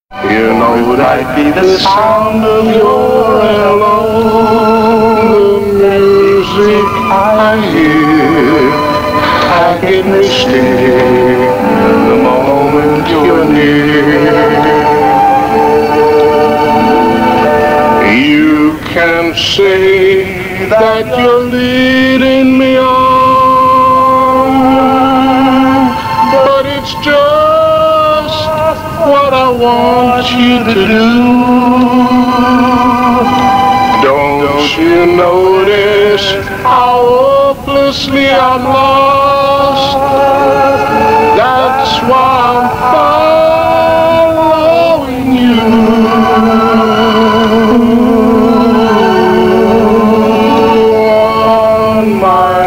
You know that be the sound of your hello, the music I hear, I get misty the moment you're near. You can say that you're leading me on, but it's just what I want you to do. Don't you notice how hopelessly I'm lost? That's why I'm following you. On my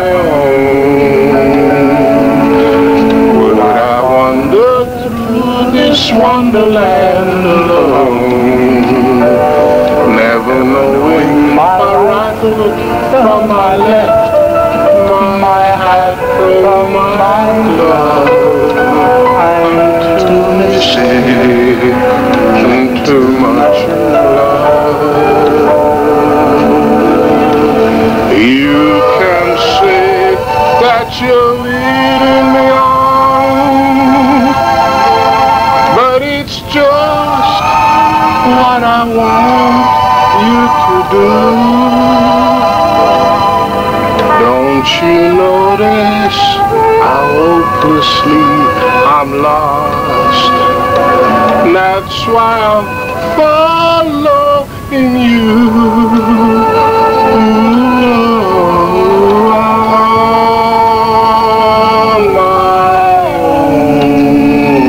own, would I wander through this wonderland alone, never knowing my right foot from my left, my hat from my glove. I'm too misty and too much in love. You can say that you're leading me on, but it's just what I want you to do. Don't you notice how hopelessly I'm lost? That's why I'm following you. On my own,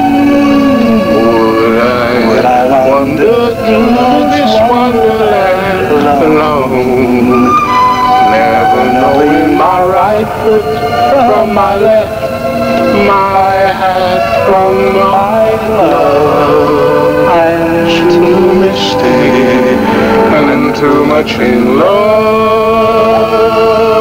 would I wander through this wonderland alone, never knowing my right foot from my left, my hat from my glove. I'm too misty and too much in love.